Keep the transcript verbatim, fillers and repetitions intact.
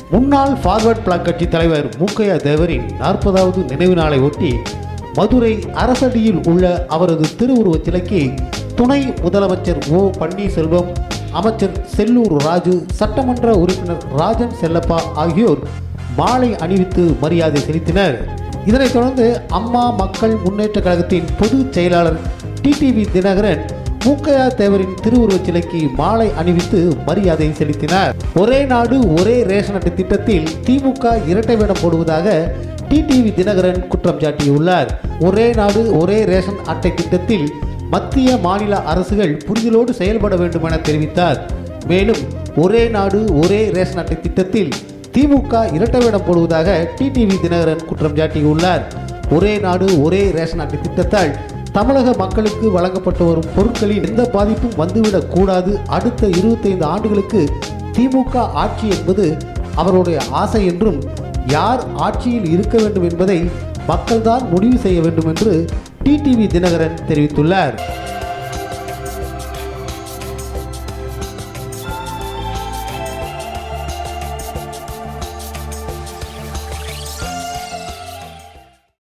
முன்னாள் forward black கட்சி தலைவர் மூக்கையா தேவரின் நாற்பதாவது நினைவு நாளை ஒட்டி மதுரை அரசடியில் உள்ள அவரது திருவுருவச் சிலைக்கு துணை முதலமைச்சர் ஓ பன்னீர்செல்வம், அமைச்சர் செல்லூர் ராஜு, சட்டமன்ற உறுப்பினர் ராஜன் செல்லப்பா ஆகியோர் மாலை அணிவித்து மரியாதை செலுத்தினர். இதனைத் தொடர்ந்து அம்மா மக்கள் முன்னேற்ற கழகத்தின் பொதுச் செயலாளர் டிடிவி தினகரன் மூக்கையா தேவரின் திருவுருவச் சிலைக்கு மாலை அணிவித்து மரியாதை செலுத்தினார். ஒரே நாடு ஒரே ரேஷன் அட்டை திட்டத்தில் திமுக இரட்டை வேடம் போடுவதாக டிடிவி தினகரன் குற்றம் சாட்டியுள்ளார். ஒரே நாடு ஒரே ரேஷன் அட்டை திட்டத்தில் மத்திய மாநில அரசுகள் புரிதலோடு செயல்பட வேண்டும் என தெரிவித்தார். மேலும் ஒரே நாடு ஒரே ரேஷன் அட்டை திட்டத்தில் திமுக இரட்டை வேடம் போடுவதாக டிடிவி தினகரன் குற்றம் சாட்டியுள்ளார். ஒரே நாடு ஒரே ரேஷன் அட்டை திட்டத்தால் தமிழக மக்களுக்கு வழங்கப்பட்டு வரும் பொருட்களில் எந்த பாதிப்பும் வந்துவிடக் கூடாது. அடுத்த இருபத்தைந்து ஆண்டுகளுக்கு திமுக ஆட்சி என்பது அவருடைய ஆசை என்றும், யார் ஆட்சியில் இருக்க வேண்டும் என்பதை மக்கள்தான் முடிவு செய்ய வேண்டும் என்று டிடிவி தினகரன் தெரிவித்துள்ளார்.